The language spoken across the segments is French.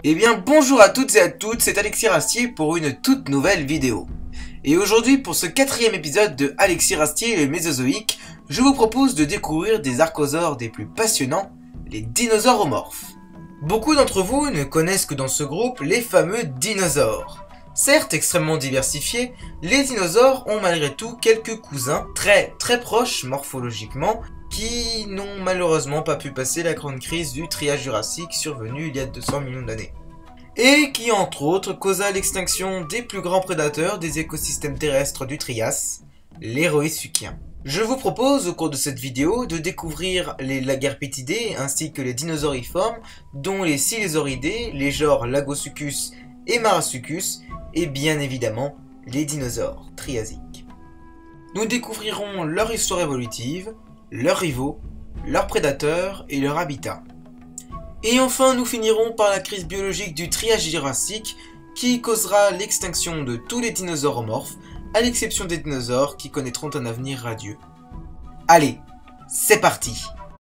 Eh bien bonjour à toutes et à toutes, c'est Alexis Rastier pour une toute nouvelle vidéo. Et aujourd'hui pour ce 4e épisode de Alexis Rastier et le Mésozoïque, je vous propose de découvrir des archosaures des plus passionnants, les dinosauromorphes. Beaucoup d'entre vous ne connaissent que dans ce groupe les fameux dinosaures. Certes extrêmement diversifiés, les dinosaures ont malgré tout quelques cousins très proches morphologiquement qui n'ont malheureusement pas pu passer la grande crise du trias jurassique survenue il y a 200 millions d'années. Et qui entre autres causa l'extinction des plus grands prédateurs des écosystèmes terrestres du Trias, les Roésuchiens. Je vous propose au cours de cette vidéo de découvrir les Lagarpétidés ainsi que les dinosauriformes, dont les Silésauridés, les genres Lagosuchus et Marasuchus, et bien évidemment les dinosaures triasiques. Nous découvrirons leur histoire évolutive, leurs rivaux, leurs prédateurs et leur habitat. Et enfin nous finirons par la crise biologique du trias jurassique qui causera l'extinction de tous les dinosauromorphes, à l'exception des dinosaures qui connaîtront un avenir radieux. Allez, c'est parti!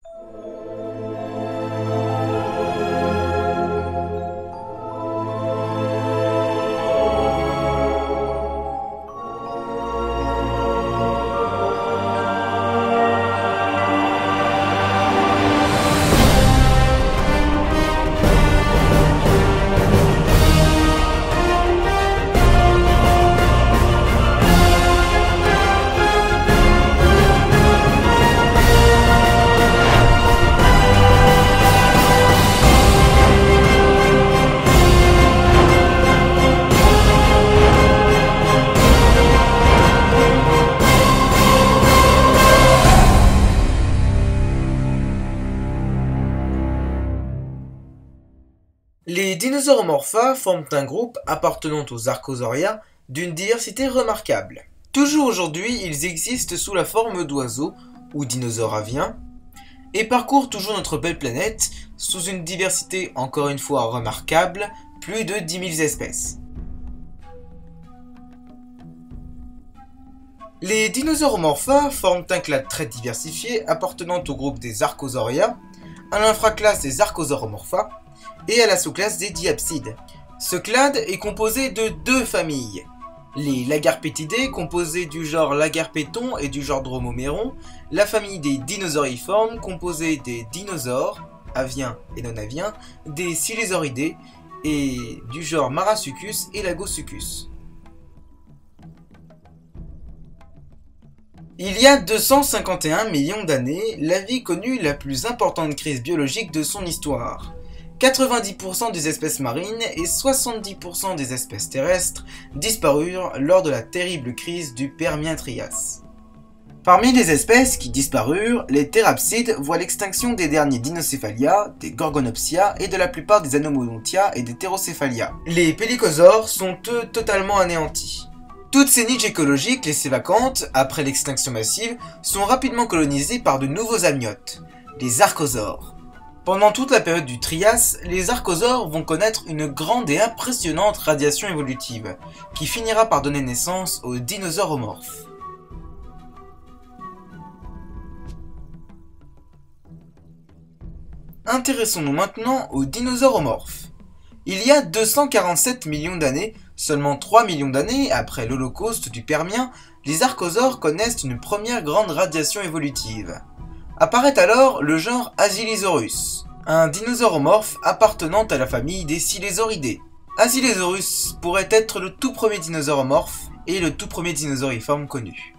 Les Dinosauromorpha forment un groupe appartenant aux Archosauria d'une diversité remarquable. Toujours aujourd'hui, ils existent sous la forme d'oiseaux ou dinosaures aviens et parcourent toujours notre belle planète sous une diversité encore une fois remarquable, plus de 10 000 espèces. Les Dinosauromorpha forment un clade très diversifié appartenant au groupe des Archosauria, à l'infraclasse des Archosauromorpha, et à la sous-classe des diapsides. Ce clade est composé de deux familles. Les Lagarpétidés, composés du genre Lagarpéton et du genre Dromoméron, la famille des dinosauriformes, composée des dinosaures, aviens et non-aviens, des Silésauridés, et du genre Marasuchus et Lagosuchus. Il y a 251 millions d'années, la vie connut la plus importante crise biologique de son histoire. 90% des espèces marines et 70% des espèces terrestres disparurent lors de la terrible crise du Permien-Trias. Parmi les espèces qui disparurent, les thérapsides voient l'extinction des derniers Dinocéphalia, des Gorgonopsia et de la plupart des Anomodontia et des Pterocéphalia. Les pélicosaures sont eux totalement anéantis. Toutes ces niches écologiques laissées vacantes après l'extinction massive sont rapidement colonisées par de nouveaux amniotes, les archosaures. Pendant toute la période du Trias, les archosaures vont connaître une grande et impressionnante radiation évolutive, qui finira par donner naissance aux dinosauromorphes. Intéressons-nous maintenant aux dinosauromorphes. Il y a 247 millions d'années, seulement 3 millions d'années après l'Holocauste du Permien, les archosaures connaissent une première grande radiation évolutive. Apparaît alors le genre Asilysaurus, un dinosauromorphe appartenant à la famille des Silésauridés. Asilysaurus pourrait être le tout premier dinosauromorphe et le tout premier dinosauriforme connu.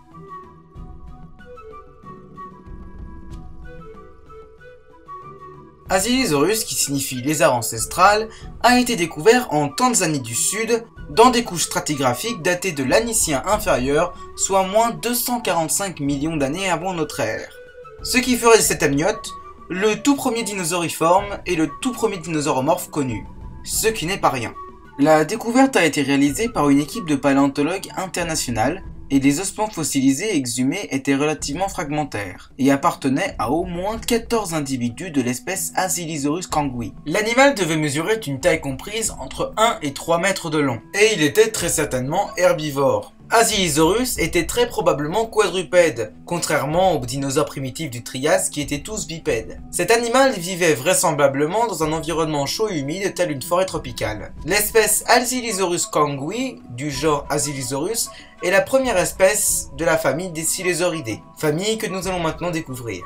Asilysaurus, qui signifie lézard ancestral, a été découvert en Tanzanie du Sud, dans des couches stratigraphiques datées de l'Annicien inférieur, soit moins 245 millions d'années avant notre ère. Ce qui ferait de cet amniote le tout premier dinosauriforme et le tout premier dinosauromorphe connu, ce qui n'est pas rien. La découverte a été réalisée par une équipe de paléontologues internationales et les ossements fossilisés exhumés étaient relativement fragmentaires et appartenaient à au moins 14 individus de l'espèce Asilysaurus kangui. L'animal devait mesurer une taille comprise entre 1 et 3 mètres de long et il était très certainement herbivore. Azylisaurus était très probablement quadrupède, contrairement aux dinosaures primitifs du Trias qui étaient tous bipèdes. Cet animal vivait vraisemblablement dans un environnement chaud et humide tel une forêt tropicale. L'espèce Azylisaurus kangui, du genre Azylisaurus, est la première espèce de la famille des Silésauridés, famille que nous allons maintenant découvrir.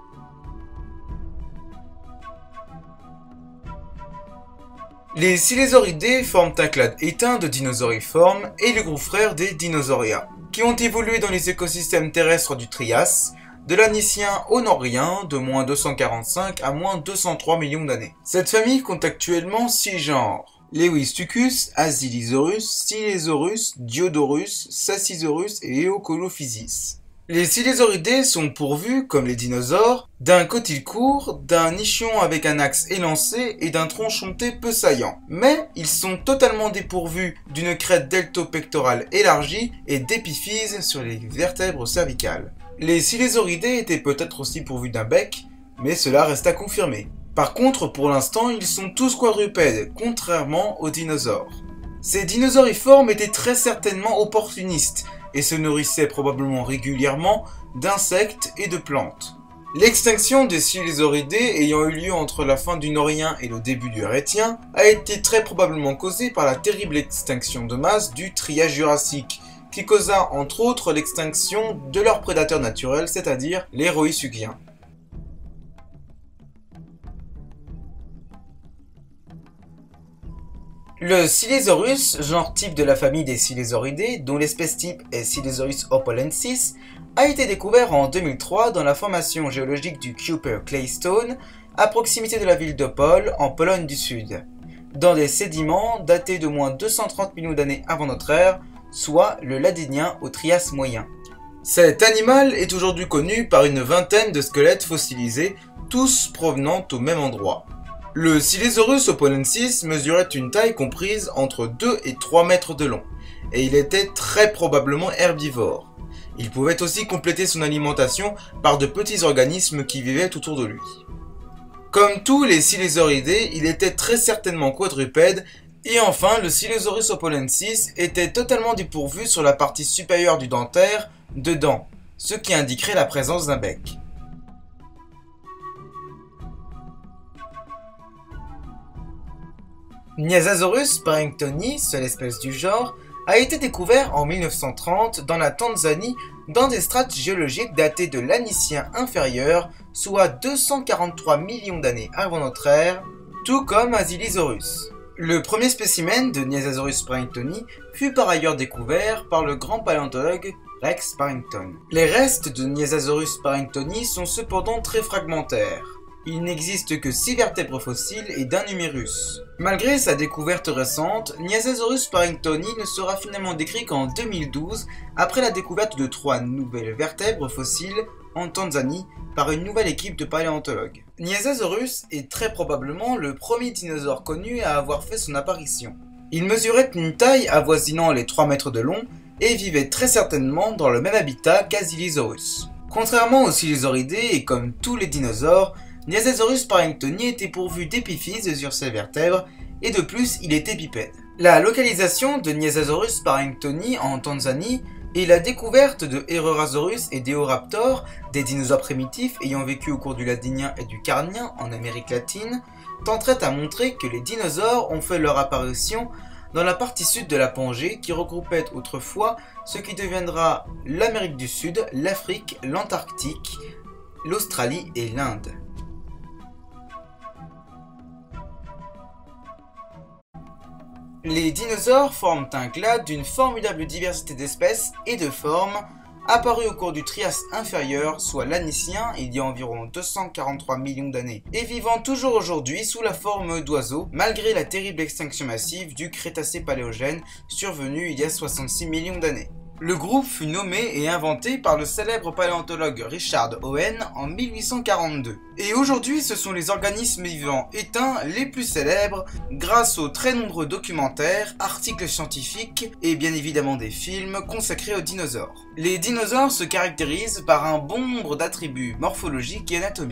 Les Silésauridés forment un clade éteint de dinosauriformes et le groupe frère des Dinosauria, qui ont évolué dans les écosystèmes terrestres du Trias, de l'Anicien au Norien de moins 245 à moins 203 millions d'années. Cette famille compte actuellement 6 genres: Lewistucus, Azylisaurus, Silesaurus, Diodorus, Sassisaurus et Eocolophysis. Les Silésauridés sont pourvus, comme les dinosaures, d'un cotyle court, d'un nichon avec un axe élancé et d'un tronc peu saillant. Mais ils sont totalement dépourvus d'une crête deltopectorale élargie et d'épiphyse sur les vertèbres cervicales. Les Silésauridés étaient peut-être aussi pourvus d'un bec, mais cela reste à confirmer. Par contre, pour l'instant, ils sont tous quadrupèdes, contrairement aux dinosaures. Ces dinosauriformes étaient très certainement opportunistes, et se nourrissaient probablement régulièrement d'insectes et de plantes. L'extinction des Silésauridés ayant eu lieu entre la fin du Norien et le début du Hrétien a été très probablement causée par la terrible extinction de masse du Trias jurassique, qui causa entre autres l'extinction de leurs prédateurs naturels, c'est-à-dire les Rhoisuchiens. Le Silesaurus, genre type de la famille des Silésauridés, dont l'espèce type est Silesaurus opolensis, a été découvert en 2003 dans la formation géologique du Cooper Claystone, à proximité de la ville d'Opole, en Pologne du Sud, dans des sédiments datés de moins 230 millions d'années avant notre ère, soit le Ladinien au Trias moyen. Cet animal est aujourd'hui connu par une vingtaine de squelettes fossilisés, tous provenant au même endroit. Le Silesaurus opolensis mesurait une taille comprise entre 2 et 3 mètres de long, et il était très probablement herbivore. Il pouvait aussi compléter son alimentation par de petits organismes qui vivaient autour de lui. Comme tous les Silésauridés, il était très certainement quadrupède, et enfin le Silesaurus opolensis était totalement dépourvu sur la partie supérieure du dentaire de dents, ce qui indiquerait la présence d'un bec. Nyasasaurus parringtoni, seule espèce du genre, a été découvert en 1930 dans la Tanzanie dans des strates géologiques datées de l'Anicien inférieur, soit 243 millions d'années avant notre ère, tout comme Azylisaurus. Le premier spécimen de Nyasasaurus parringtoni fut par ailleurs découvert par le grand paléontologue Rex Parrington. Les restes de Nyasasaurus parringtoni sont cependant très fragmentaires. Il n'existe que 6 vertèbres fossiles et d'un numérus. Malgré sa découverte récente, Nyasasaurus parringtoni ne sera finalement décrit qu'en 2012, après la découverte de 3 nouvelles vertèbres fossiles en Tanzanie par une nouvelle équipe de paléontologues. Nyasasaurus est très probablement le premier dinosaure connu à avoir fait son apparition. Il mesurait une taille avoisinant les 3 mètres de long et vivait très certainement dans le même habitat qu'Azylisaurus. Contrairement aux Silésauridés et comme tous les dinosaures, Nyasasaurus parringtoni était pourvu d'épiphyses sur ses vertèbres et de plus il était bipède. La localisation de Nyasasaurus parringtoni en Tanzanie et la découverte de Herorasaurus et d'Eoraptor, des dinosaures primitifs ayant vécu au cours du Ladinien et du Carnien en Amérique latine, tenteraient à montrer que les dinosaures ont fait leur apparition dans la partie sud de la Pangée qui regroupait autrefois ce qui deviendra l'Amérique du Sud, l'Afrique, l'Antarctique, l'Australie et l'Inde. Les dinosaures forment un clade d'une formidable diversité d'espèces et de formes, apparus au cours du Trias inférieur, soit l'Anicien, il y a environ 243 millions d'années, et vivant toujours aujourd'hui sous la forme d'oiseaux, malgré la terrible extinction massive du Crétacé-Paléogène, survenue il y a 66 millions d'années. Le groupe fut nommé et inventé par le célèbre paléontologue Richard Owen en 1842. Et aujourd'hui, ce sont les organismes vivants éteints les plus célèbres grâce aux très nombreux documentaires, articles scientifiques et bien évidemment des films consacrés aux dinosaures. Les dinosaures se caractérisent par un bon nombre d'attributs morphologiques et anatomiques.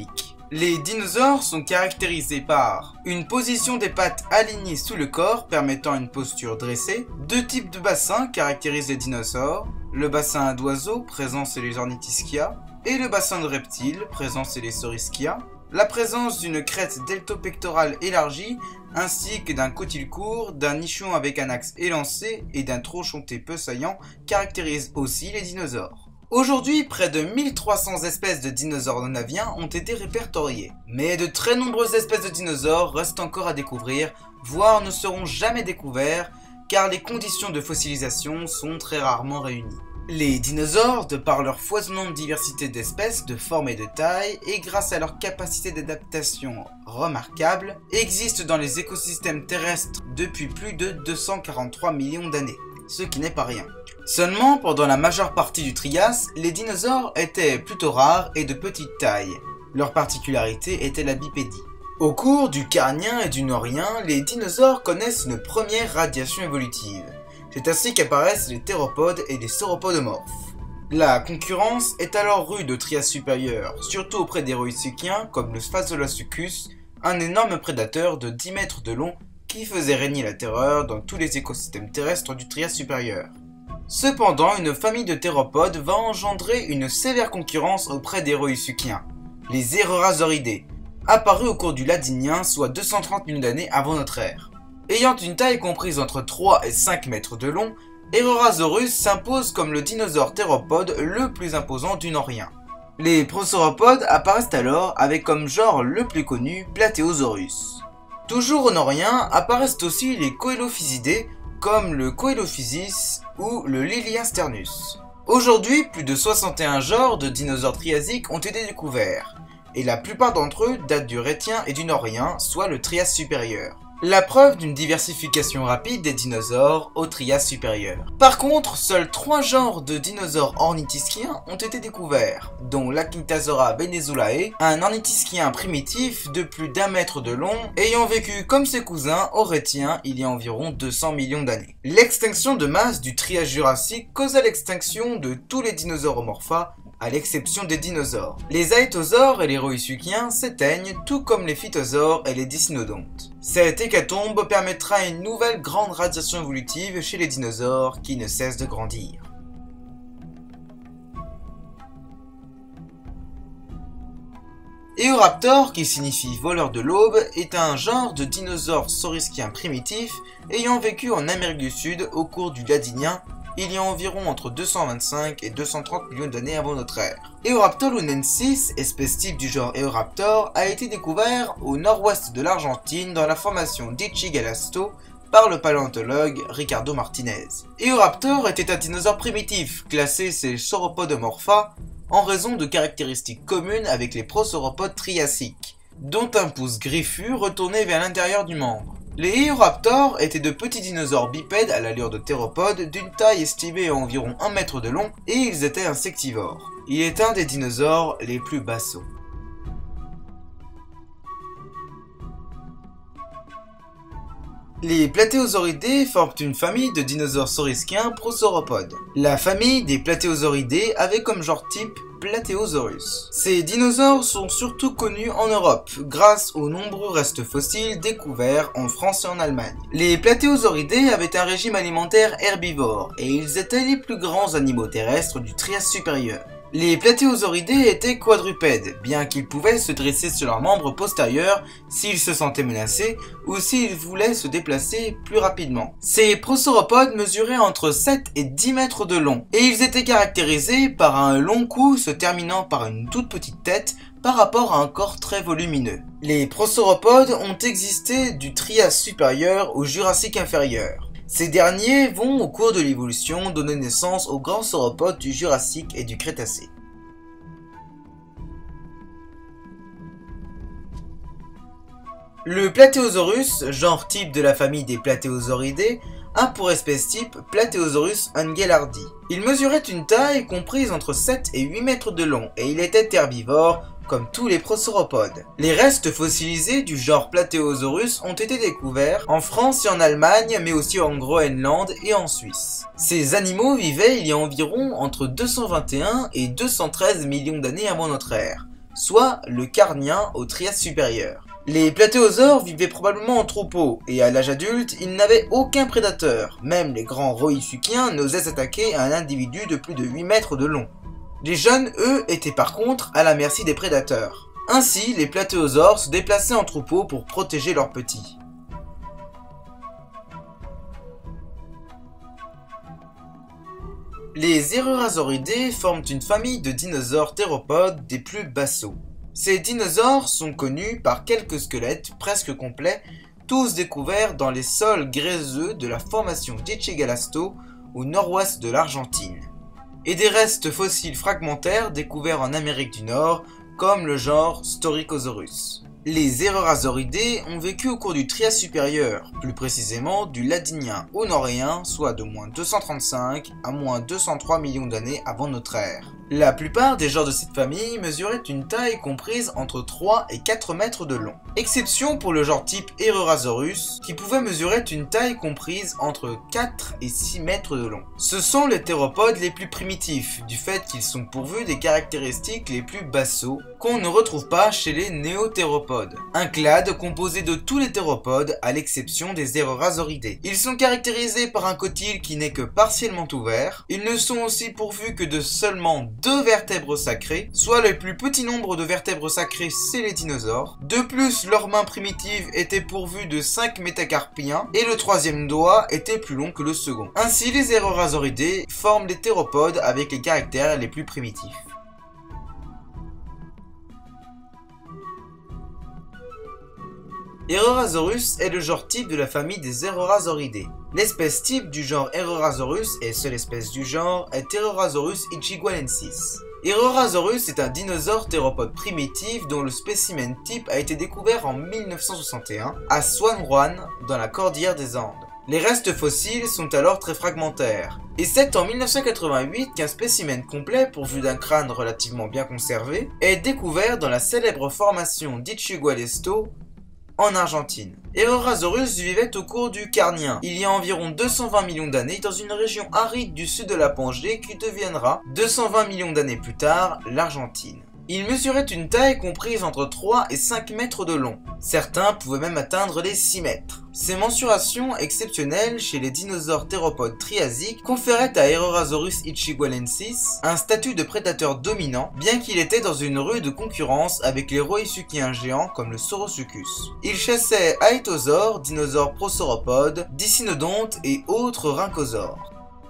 Les dinosaures sont caractérisés par une position des pattes alignées sous le corps permettant une posture dressée. Deux types de bassins caractérisent les dinosaures. Le bassin d'oiseaux présent chez les Ornithischia et le bassin de reptiles présent chez les Saurischia. La présence d'une crête deltopectorale élargie ainsi que d'un cotyle court, d'un nichon avec un axe élancé et d'un trochonté peu saillant caractérisent aussi les dinosaures. Aujourd'hui, près de 1300 espèces de dinosaures non aviens ont été répertoriées. Mais de très nombreuses espèces de dinosaures restent encore à découvrir, voire ne seront jamais découverts, car les conditions de fossilisation sont très rarement réunies. Les dinosaures, de par leur foisonnante diversité d'espèces, de forme et de taille, et grâce à leur capacité d'adaptation remarquable, existent dans les écosystèmes terrestres depuis plus de 243 millions d'années, ce qui n'est pas rien. Seulement, pendant la majeure partie du Trias, les dinosaures étaient plutôt rares et de petite taille. Leur particularité était la bipédie. Au cours du Carnien et du Norien, les dinosaures connaissent une première radiation évolutive. C'est ainsi qu'apparaissent les théropodes et les sauropodomorphes. La concurrence est alors rude au Trias supérieur, surtout auprès des Roïsuchiens comme le Sphaseolasuchus, un énorme prédateur de 10 mètres de long qui faisait régner la terreur dans tous les écosystèmes terrestres du Trias supérieur. Cependant, une famille de théropodes va engendrer une sévère concurrence auprès des Roïsuchiens, les Erorasauridés, apparus au cours du Ladinien, soit 230 millions d'années avant notre ère. Ayant une taille comprise entre 3 et 5 mètres de long, Erorasaurus s'impose comme le dinosaure théropode le plus imposant du Norien. Les prosauropodes apparaissent alors avec comme genre le plus connu Plateosaurus. Toujours au Norien apparaissent aussi les Coelophysidés comme le Coelophysis ou le Liliasternus. Aujourd'hui, plus de 61 genres de dinosaures triasiques ont été découverts, et la plupart d'entre eux datent du Rétien et du Norien, soit le Trias supérieur. La preuve d'une diversification rapide des dinosaures au Trias supérieur. Par contre, seuls 3 genres de dinosaures ornithischiens ont été découverts, dont l'Achnithosaura venezuelae, un ornithischien primitif de plus d'1 mètre de long, ayant vécu comme ses cousins au Rétien il y a environ 200 millions d'années. L'extinction de masse du Trias jurassique causa l'extinction de tous les dinosauromorpha, à l'exception des dinosaures. Les aétosaures et les Roïsuchiens s'éteignent, tout comme les phytosaures et les dicynodontes. Cette hécatombe permettra une nouvelle grande radiation évolutive chez les dinosaures qui ne cessent de grandir. Eoraptor, qui signifie voleur de l'aube, est un genre de dinosaure saurisquien primitif ayant vécu en Amérique du Sud au cours du Ladinien, il y a environ entre 225 et 230 millions d'années avant notre ère. Eoraptor lunensis, espèce type du genre Eoraptor, a été découvert au nord-ouest de l'Argentine dans la formation d'Ichigalasto par le paléontologue Ricardo Martinez. Eoraptor était un dinosaure primitif, classé chez Sauropodomorpha, en raison de caractéristiques communes avec les prosauropodes triassiques, dont un pouce griffu retourné vers l'intérieur du membre. Les Eoraptors étaient de petits dinosaures bipèdes à l'allure de théropodes d'une taille estimée à environ 1 mètre de long et ils étaient insectivores. Il est un des dinosaures les plus bassaux. Les Plateosauridés forment une famille de dinosaures saurisquiens prosauropodes. La famille des Plateosauridés avait comme genre type Plateosaurus. Ces dinosaures sont surtout connus en Europe, grâce aux nombreux restes fossiles découverts en France et en Allemagne. Les Plateosauridés avaient un régime alimentaire herbivore, et ils étaient les plus grands animaux terrestres du Trias supérieur. Les Plateosauridés étaient quadrupèdes, bien qu'ils pouvaient se dresser sur leurs membres postérieurs s'ils se sentaient menacés ou s'ils voulaient se déplacer plus rapidement. Ces prosauropodes mesuraient entre 7 et 10 mètres de long, et ils étaient caractérisés par un long cou se terminant par une toute petite tête par rapport à un corps très volumineux. Les prosauropodes ont existé du Trias supérieur au Jurassique inférieur. Ces derniers vont, au cours de l'évolution, donner naissance aux grands sauropodes du Jurassique et du Crétacé. Le Plateosaurus, genre type de la famille des Plateosauridés, a pour espèce type Plateosaurus engelhardi. Il mesurait une taille comprise entre 7 et 8 mètres de long et il était herbivore, comme tous les prosauropodes. Les restes fossilisés du genre Plateosaurus ont été découverts en France et en Allemagne, mais aussi en Groenland et en Suisse. Ces animaux vivaient il y a environ entre 221 et 213 millions d'années avant notre ère, soit le Carnien au Trias supérieur. Les platéosaures vivaient probablement en troupeau, et à l'âge adulte, ils n'avaient aucun prédateur. Même les grands rhoïsuchiens n'osaient s'attaquer à un individu de plus de 8 mètres de long. Les jeunes, eux, étaient par contre à la merci des prédateurs. Ainsi, les platéosaures se déplaçaient en troupeau pour protéger leurs petits. Les Ererasauridés forment une famille de dinosaures théropodes des plus bassaux. Ces dinosaures sont connus par quelques squelettes presque complets, tous découverts dans les sols gréseux de la formation d'Ichigalasto au nord-ouest de l'Argentine, et des restes fossiles fragmentaires découverts en Amérique du Nord, comme le genre Staurikosaurus. Les Ererasauridés ont vécu au cours du Trias supérieur, plus précisément du Ladinien au Noréen, soit de moins 235 à moins 203 millions d'années avant notre ère. La plupart des genres de cette famille mesuraient une taille comprise entre 3 et 4 mètres de long. Exception pour le genre type Ererasaurus, qui pouvait mesurer une taille comprise entre 4 et 6 mètres de long. Ce sont les théropodes les plus primitifs, du fait qu'ils sont pourvus des caractéristiques les plus bassaux, qu'on ne retrouve pas chez les néothéropodes. Un clade composé de tous les théropodes, à l'exception des Ererasauridés. Ils sont caractérisés par un cotyle qui n'est que partiellement ouvert. Ils ne sont aussi pourvus que de seulement 2 vertèbres sacrées, soit le plus petit nombre de vertèbres sacrées c'est les dinosaures. De plus, leurs mains primitives étaient pourvues de 5 métacarpiens et le troisième doigt était plus long que le second. Ainsi, les Ererasauridés forment les théropodes avec les caractères les plus primitifs. Ererasaurus est le genre type de la famille des Ererasauridés. L'espèce type du genre Ererasaurus et seule espèce du genre est Ererasaurus ichigualensis. Ererasaurus est un dinosaure théropode primitif dont le spécimen type a été découvert en 1961 à San Juan dans la cordillère des Andes. Les restes fossiles sont alors très fragmentaires, et c'est en 1988 qu'un spécimen complet pourvu d'un crâne relativement bien conservé est découvert dans la célèbre formation d'Ichigualesto en Argentine. Ererasaurus vivait au cours du Carnien, il y a environ 220 millions d'années dans une région aride du sud de la Pangée qui deviendra, 220 millions d'années plus tard, l'Argentine. Il mesurait une taille comprise entre 3 et 5 mètres de long. Certains pouvaient même atteindre les 6 mètres. Ces mensurations exceptionnelles chez les dinosaures théropodes triasiques conféraient à Ererasaurus ichigualensis un statut de prédateur dominant, bien qu'il était dans une rude concurrence avec les rhoïsuchiens géants comme le Saurosuchus. Il chassait aétosaures, dinosaures prosauropodes, dicynodontes et autres rhynchosaures.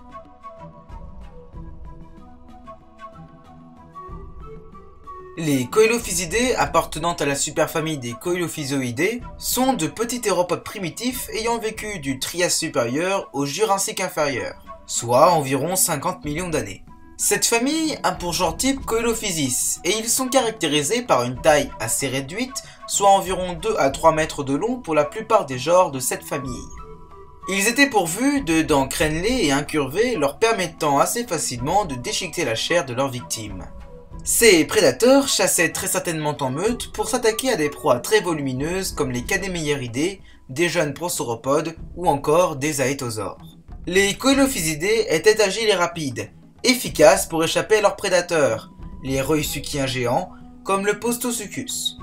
Les Coelophysidés, appartenant à la superfamille des Coelophysoidés, sont de petits théropodes primitifs ayant vécu du Trias supérieur au Jurassique inférieur, soit environ 50 millions d'années. Cette famille a pour genre type Coelophysis, et ils sont caractérisés par une taille assez réduite, soit environ 2 à 3 mètres de long pour la plupart des genres de cette famille. Ils étaient pourvus de dents crénelées et incurvées leur permettant assez facilement de déchiqueter la chair de leurs victimes. Ces prédateurs chassaient très certainement en meute pour s'attaquer à des proies très volumineuses comme les Cadémeieridés, des jeunes prosauropodes ou encore des aétosaures. Les Coelophysidés étaient agiles et rapides, efficaces pour échapper à leurs prédateurs, les rhoïsuchiens géants comme le Postosuchus.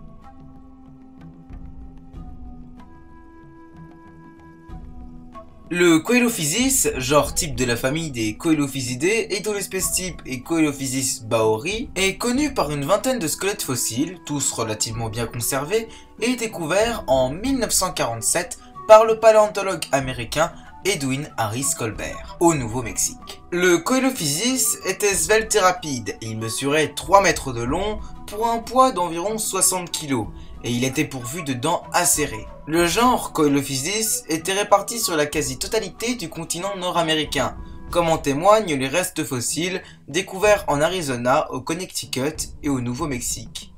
Le Coelophysis, genre type de la famille des Coelophysidés et dont l'espèce type est Coelophysis baori, est connu par une vingtaine de squelettes fossiles, tous relativement bien conservés, et découverts en 1947 par le paléontologue américain Edwin Harris Colbert, au Nouveau-Mexique. Le Coelophysis était svelte et rapide, il mesurait 3 mètres de long pour un poids d'environ 60 kg, et il était pourvu de dents acérées. Le genre Coelophysis était réparti sur la quasi-totalité du continent nord-américain, comme en témoignent les restes fossiles découverts en Arizona, au Connecticut et au Nouveau-Mexique.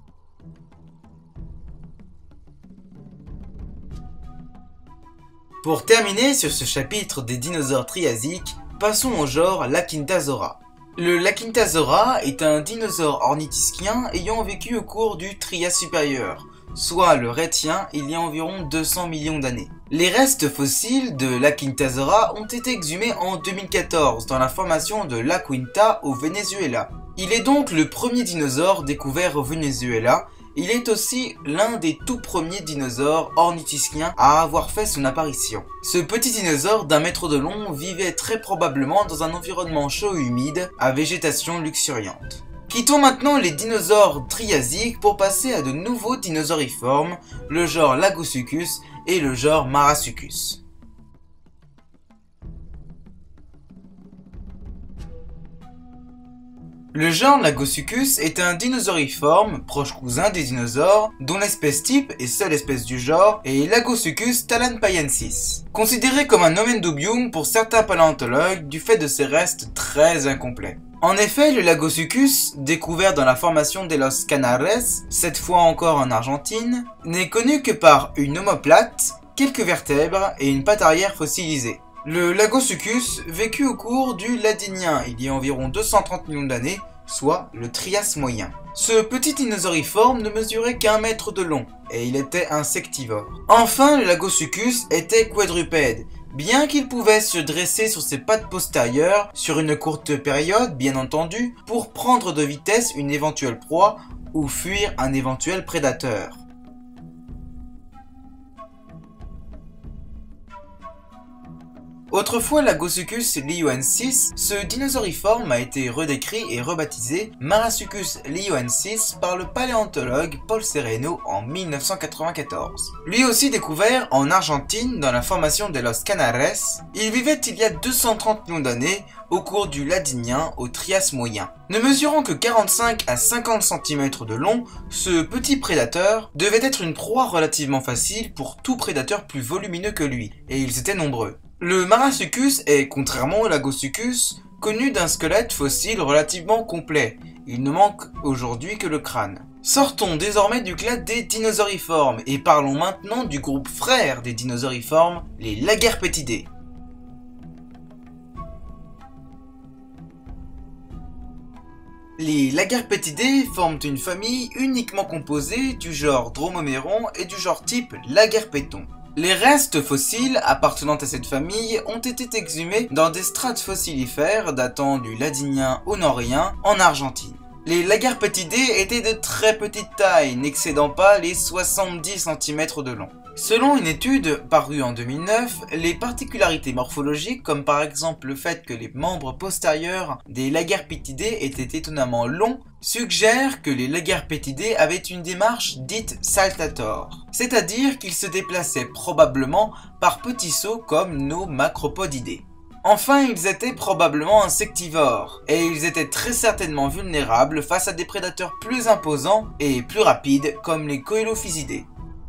Pour terminer sur ce chapitre des dinosaures triasiques, passons au genre Lacinthasaura. Le Lacinthasaura est un dinosaure ornithischien ayant vécu au cours du Trias supérieur, soit le Rétien il y a environ 200 millions d'années. Les restes fossiles de Lacinthasaura ont été exhumés en 2014 dans la formation de La Quinta au Venezuela. Il est donc le premier dinosaure découvert au Venezuela. Il est aussi l'un des tout premiers dinosaures ornithischiens à avoir fait son apparition. Ce petit dinosaure d'1 mètre de long vivait très probablement dans un environnement chaud et humide à végétation luxuriante. Quittons maintenant les dinosaures triasiques pour passer à de nouveaux dinosauriformes, le genre Lagosuchus et le genre Marasuchus. Le genre Lagosuchus est un dinosauriforme, proche cousin des dinosaures, dont l'espèce type et seule espèce du genre est Lagosuchus thalampaiensis, considéré comme un nomen dubium pour certains paléontologues du fait de ses restes très incomplets. En effet, le Lagosuchus, découvert dans la formation de Los Canares, cette fois encore en Argentine, n'est connu que par une omoplate, quelques vertèbres et une patte arrière fossilisée. Le Lagosuchus vécut au cours du Ladinien, il y a environ 230 millions d'années, soit le Trias moyen. Ce petit dinosauriforme ne mesurait qu'1 mètre de long, et il était insectivore. Enfin, le Lagosuchus était quadrupède, bien qu'il pouvait se dresser sur ses pattes postérieures sur une courte période, bien entendu, pour prendre de vitesse une éventuelle proie ou fuir un éventuel prédateur. Autrefois Lagosuchus lioensis, ce dinosauriforme a été redécrit et rebaptisé Marasuchus lioensis par le paléontologue Paul Sereno en 1994. Lui aussi découvert en Argentine dans la formation de Los Canares, il vivait il y a 230 millions d'années au cours du Ladinien au Trias moyen. Ne mesurant que 45 à 50 cm de long, ce petit prédateur devait être une proie relativement facile pour tout prédateur plus volumineux que lui, et ils étaient nombreux. Le Marasuchus est, contrairement au Lagosuchus, connu d'un squelette fossile relativement complet. Il ne manque aujourd'hui que le crâne. Sortons désormais du clade des dinosauriformes et parlons maintenant du groupe frère des dinosauriformes, les Lagarpetidae. Les Lagarpetidae forment une famille uniquement composée du genre Dromaeomeron et du genre type Lagarpeton. Les restes fossiles appartenant à cette famille ont été exhumés dans des strates fossilifères datant du Ladinien au Norien en Argentine. Les Lagarpetidae étaient de très petite taille, n'excédant pas les 70 cm de long. Selon une étude parue en 2009, les particularités morphologiques, comme par exemple le fait que les membres postérieurs des Lagarpetidae étaient étonnamment longs, suggèrent que les Lagarpetidae avaient une démarche dite saltator, c'est-à-dire qu'ils se déplaçaient probablement par petits sauts comme nos Macropodidae. Enfin, ils étaient probablement insectivores, et ils étaient très certainement vulnérables face à des prédateurs plus imposants et plus rapides comme les Coelophysidae.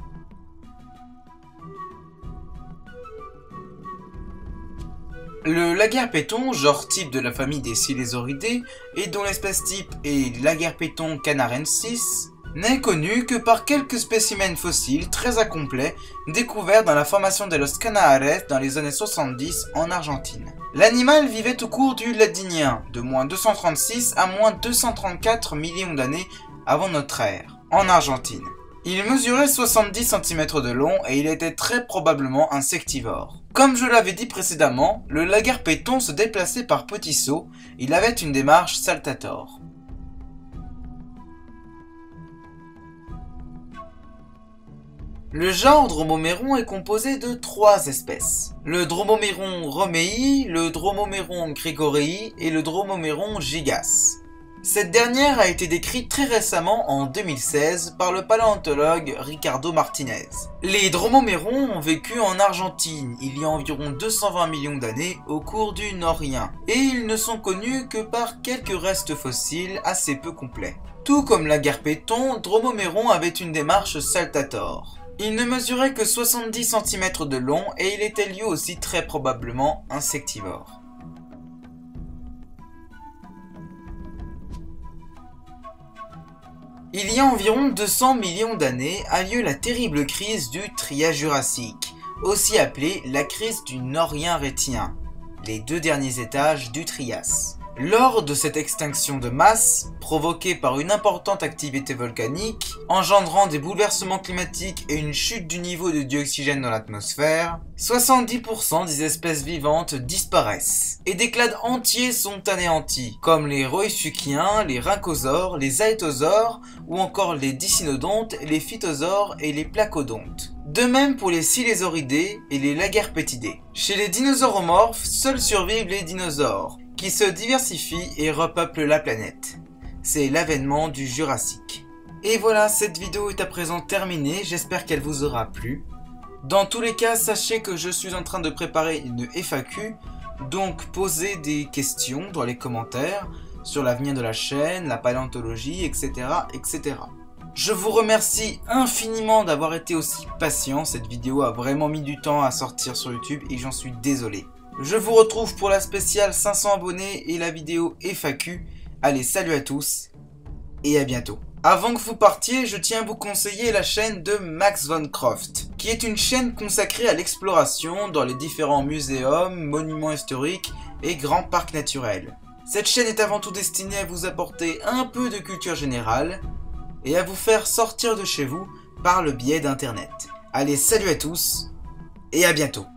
Le Lagarpeton, genre type de la famille des Silesauridae, et dont l'espèce type est Lagarpeton canarensis, n'est connu que par quelques spécimens fossiles très incomplets découverts dans la formation de Los Canares dans les années 70 en Argentine. L'animal vivait au cours du Ladinien, de moins 236 à moins 234 millions d'années avant notre ère, en Argentine. Il mesurait 70 cm de long et il était très probablement insectivore. Comme je l'avais dit précédemment, le Lagarpeton se déplaçait par petits sauts, il avait une démarche saltator. Le genre Dromaeomeron est composé de 3 espèces. Le Dromaeomeron romei, le Dromaeomeron gregorei et le Dromaeomeron gigas. Cette dernière a été décrite très récemment en 2016 par le paléontologue Ricardo Martinez. Les Dromaeomerons ont vécu en Argentine il y a environ 220 millions d'années au cours du Norien, et ils ne sont connus que par quelques restes fossiles assez peu complets. Tout comme Lagarpeton, Dromaeomeron avait une démarche saltator. Il ne mesurait que 70 cm de long et il était lui aussi très probablement insectivore. Il y a environ 200 millions d'années a lieu la terrible crise du Trias jurassique, aussi appelée la crise du Norien-Rétien, les 2 derniers étages du Trias. Lors de cette extinction de masse, provoquée par une importante activité volcanique, engendrant des bouleversements climatiques et une chute du niveau de dioxygène dans l'atmosphère, 70% des espèces vivantes disparaissent, et des clades entiers sont anéantis, comme les rhoïsuchiens, les rhynchosaures, les aétosaures, ou encore les dicynodontes, les phytosaures et les placodontes. De même pour les silésauridés et les lagerpétidés. Chez les dinosauromorphes, seuls survivent les dinosaures, qui se diversifient et repeuplent la planète. C'est l'avènement du Jurassique. Et voilà, cette vidéo est à présent terminée, j'espère qu'elle vous aura plu. Dans tous les cas, sachez que je suis en train de préparer une FAQ, donc posez des questions dans les commentaires sur l'avenir de la chaîne, la paléontologie, etc., etc. Je vous remercie infiniment d'avoir été aussi patient, cette vidéo a vraiment mis du temps à sortir sur YouTube et j'en suis désolé. Je vous retrouve pour la spéciale 500 abonnés et la vidéo FAQ. Allez, salut à tous et à bientôt. Avant que vous partiez, je tiens à vous conseiller la chaîne de Max von Croft, qui est une chaîne consacrée à l'exploration dans les différents muséums, monuments historiques et grands parcs naturels. Cette chaîne est avant tout destinée à vous apporter un peu de culture générale et à vous faire sortir de chez vous par le biais d'internet. Allez, salut à tous et à bientôt.